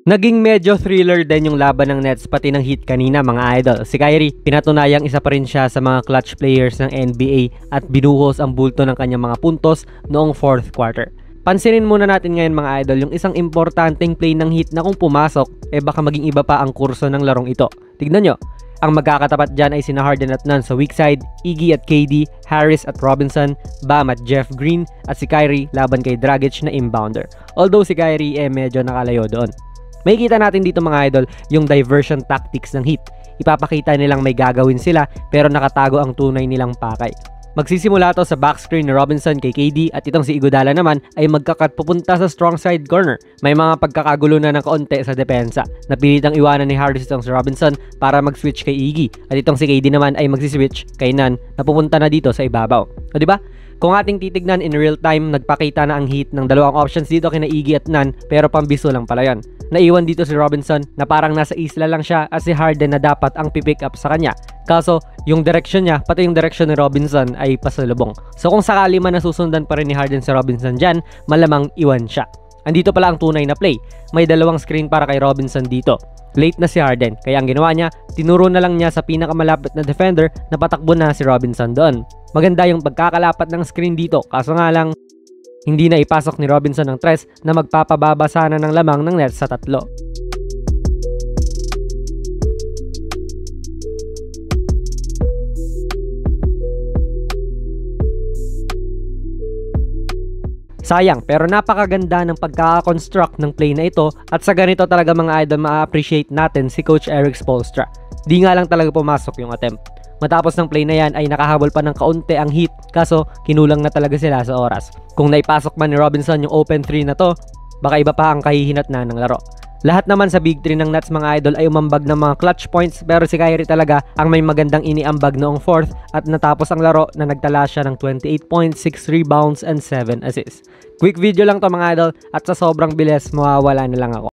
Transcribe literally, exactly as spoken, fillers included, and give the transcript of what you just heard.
Naging medyo thriller din yung laban ng Nets pati ng Heat kanina mga idol. Si Kyrie, pinatunayang isa pa rin siya sa mga clutch players ng N B A at binuhos ang bulto ng kanyang mga puntos noong fourth quarter. Pansinin muna natin ngayon mga idol yung isang importanteng play ng Heat na kung pumasok, eh baka maging iba pa ang kurso ng larong ito. Tignan nyo, ang magkakatapat dyan ay sina Harden at Nunn sa weak side, Iggy at K D, Harris at Robinson, Bam at Jeff Green, at si Kyrie laban kay Dragic na inbounder. Although si Kyrie eh medyo nakalayo doon. Makikita natin dito mga idol yung diversion tactics ng Heat. Ipapakita nilang may gagawin sila pero nakatago ang tunay nilang pakay. Magsisimula to sa backscreen ni Robinson kay K D at itong si Iguodala naman ay magkakat pupunta sa strong side corner. May mga pagkakagulo na ng kaunti sa depensa. Napilitang iwanan ni Harris itong si Robinson para mag-switch kay Iggy at itong si K D naman ay mag-switch kay Nunn na pupunta na dito sa ibabaw. O diba? Kung ating titignan in real time, nagpakita na ang Heat ng dalawang options dito kina Iggy at Nunn pero pambiso lang pala yan. Naiwan dito si Robinson na parang nasa isla lang siya at si Harden na dapat ang pipick up sa kanya. Kaso, yung direction niya, pati yung direction ni Robinson ay pasalubong. So kung sakali man nasusundan pa rin ni Harden si Robinson dyan, malamang iwan siya. Andito pala ang tunay na play. May dalawang screen para kay Robinson dito. Late na si Harden, kaya ang ginawa niya, tinuro na lang niya sa pinakamalapit na defender na patakbo na si Robinson doon. Maganda yung pagkakalapat ng screen dito, kaso nga lang, hindi na ipasok ni Robinson ng tres na magpapababa sana ng lamang ng Nets sa tatlo. Sayang, pero napakaganda ng pagkaka-construct ng play na ito at sa ganito talaga mga idol ma-appreciate natin si Coach Erik Spoelstra. Di nga lang talaga pumasok yung attempt. Matapos ng play na yan ay nakahabol pa ng kaunti ang Heat kaso kinulang na talaga sila sa oras. Kung naipasok man ni Robinson yung open three na to, baka iba pa ang kahihinat na ng laro. Lahat naman sa big three ng Nets mga idol ay umambag ng mga clutch points pero si Kyrie talaga ang may magandang iniambag noong fourth at natapos ang laro na nagtala siya ng twenty-eight points, six rebounds and seven assists. Quick video lang to mga idol at sa sobrang bilis mawawala na lang ako.